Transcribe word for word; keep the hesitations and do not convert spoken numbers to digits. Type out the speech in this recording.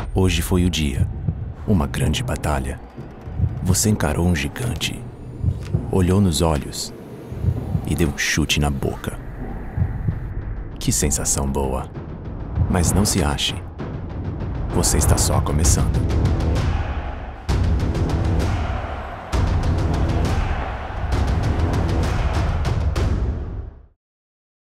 Hoje foi o dia. Uma grande batalha. Você encarou um gigante, olhou nos olhos e deu um chute na boca. Que sensação boa. Mas não se ache. Você está só começando.